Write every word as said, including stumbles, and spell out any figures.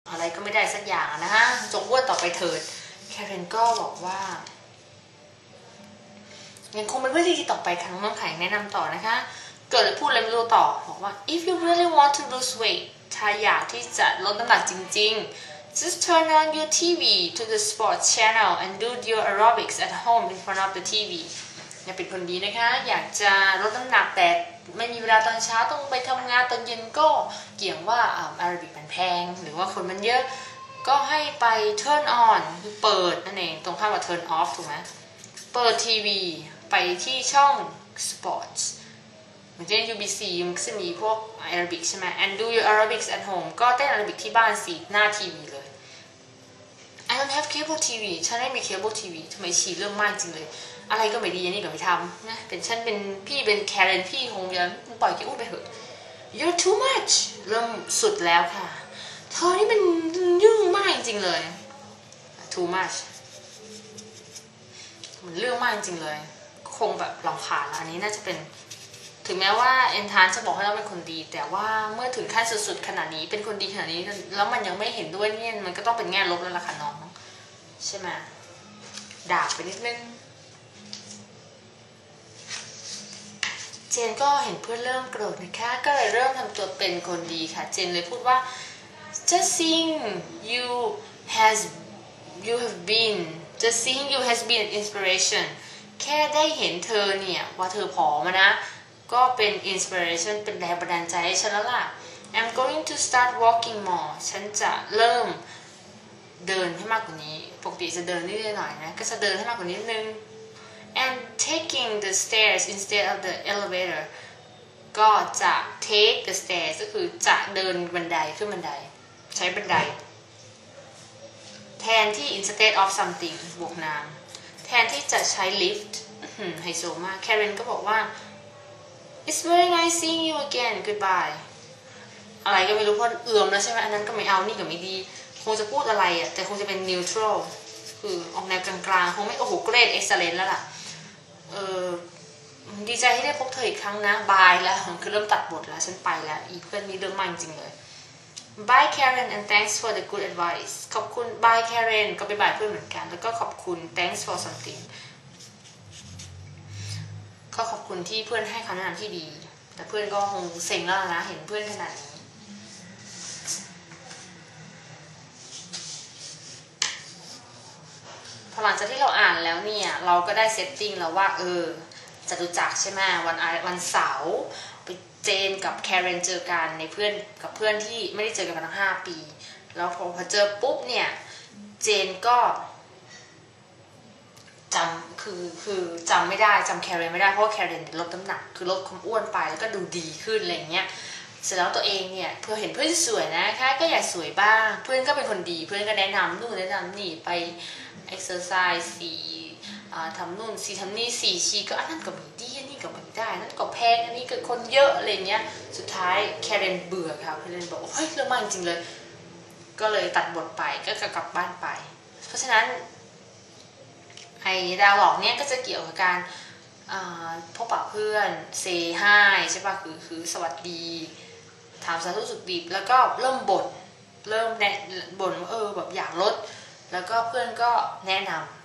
อะไรก็ไม่ได้สักอย่างนะฮะจงอ้วนต่อไปเถิดแคเรนก็บอกว่ายังคงเป็นเพื่อนที่ดีต่อไปครั้งน้องไข่แนะนำต่อนะคะเกิดพูดอะไรไม่รู้ต่อบอกว่า if you really want to lose weight ถ้าอยากที่จะลดน้ำหนักจริงๆ just turn on your ที วี to the sports channel and do your aerobics at home in front of the ที วี อย่าเป็นคนดีนะคะอยากจะลดน้ำหนักแต่ไม่มีเวลาตอนเช้าต้องไปทำงานตอนเย็นก็เกี่ยงว่าอาราบิกมันแพงหรือว่าคนมันเยอะก็ให้ไป turn on คือเปิดนั่นเองตรงข้ามกับ turn off ถูกไหมเปิดทีวีไปที่ช่อง sports เหมือนเช่น ยู บี ซี มันก็จะมีพวก aerobic ใช่ไหม and do your aerobics at home ก็เต้น aerobic ที่บ้านสิหน้าทีวีเลย I don't have cable ที วี ฉันไม่มี cable ที วี ทำไมชีเรื่องมากจริงเลยอะไรก็ไม่ดีอันนี้ก็ไม่ทำนะเป็นฉันเป็นพี่เป็นแคเรนพี่คงจะปล่อยแกอู้ไปเถอะ You're too much เริ่มสุดแล้วค่ะเธอนี่มันยุ่งมากจริงเลย too much มันเรื่องมากจริงเลยคงแบบรำคาญแล้วอันนี้น่าจะเป็นถึงแม้ว่าเอนทานจะบอกให้เราเป็นคนดีแต่ว่าเมื่อถึงขั้นสุดๆขนาดนี้เป็นคนดีขนาดนี้แล้วมันยังไม่เห็นด้วยเนี่ยมันก็ต้องเป็นแง่ลบแล้วล่ะค่ะน้องใช่ไหมด่าไปนิดนึงเจนก็เห็นเพื่อนเริ่มโกรธนะคะก็เลยเริ่มทำตัวเป็นคนดีค่ะเจนเลยพูดว่า just seeing you has you have been just seeing you has been an inspiration แค่ได้เห็นเธอเนี่ยว่าเธอผอมนะก็เป็น inspiration เป็นแรงบันดาลใจให้ฉันแล้วล่ะ I'm going to start walking more ฉันจะเริ่มเดินให้มากกว่านี้ปกติจะเดินนิดหน่อยนะก็จะเดินให้มากกว่านี้นิดนึงand taking the stairs instead of the elevator ก็จะ take the stairs ก็คือจะเดินบันไดขึ้นบันไดใช้บันไดแทนที่ instead of something บวกนามแทนที่จะใช้ lift ไฮโซมากแคเรนก็บอกว่า it's very nice seeing you again goodbye อะไรก็ไม่รู้เพราะเอื่อมแล้วใช่ไหมอันนั้นก็ไม่เอานี่ก็ไม่ดีคงจะพูดอะไรอ่ะแต่คงจะเป็น neutral คือออกแนวกลางๆคงไม่โอ้โหเกรด excellent แล้วล่ะเออดีใจที่ได้พบเธออีกครั้งนะบายแล้วคือเริ่มตัดบทแล้วฉันไปแล้วอีเพื่อนนี้เรื่องมากจริงเลย Bye Karen and thanks for the good advice ขอบคุณ Bye Karen ก็ไปบายเพื่อนเหมือนกันแล้วก็ขอบคุณ thanks for something ก็ขอบคุณที่เพื่อนให้คำแนะนำที่ดีแต่เพื่อนก็คงเซ็งแล้วนะเห็นเพื่อนขนาดนี้พอหลังจากที่เราอ่านแล้วเนี่ยเราก็ได้เซตติ้งแล้วว่าเออจตุจักรใช่ไหมวันวันเสาร์ไปเจนกับแคเรนเจอกันในเพื่อนกับเพื่อนที่ไม่ได้เจอกันมาตั้งห้าปีแล้วพอพอเจอปุ๊บเนี่ยเจนก็จำคือคือจำไม่ได้จำแคเรนไม่ได้เพราะว่าแคเรนลดน้ำหนักคือลดความอ้วนไปแล้วก็ดูดีขึ้นอะไรเงี้ยเสร็จแล้วตัวเองเนี่ยเพื่อเห็นเพื่อนสวยนะคะก็อยากสวยบ้างเพื่อนก็เป็นคนดีเพื่อนก็แนะนำนู่นแนะนำนี่ไปexercise สี่ทำนู่นสี่ทำนี่สี่ชีก็อันนั้นก็ไม่ดีอันนี้ก็ไม่ได้นั่นก็แพงอันนี้ก็คนเยอะอะไรเงี้ยสุดท้ายแคเรนเบื่อค่ะแคเรนบอกเฮ้ยเรื่องมากจริงเลยก็เลยตัดบทไปก็กลับบ้านไปเพราะฉะนั้นไอ้ดาวหลอกเนี้ยก็จะเกี่ยวกับการพบปะเพื่อนเซย์ไฮใช่ป่ะคือคือสวัสดีถามสารทุกข์สุขดิบแล้วก็เริ่มบ่นเริ่มแนะบ่นว่าเออแบบอยากลดแล้วก็เพื่อนก็แนะนำ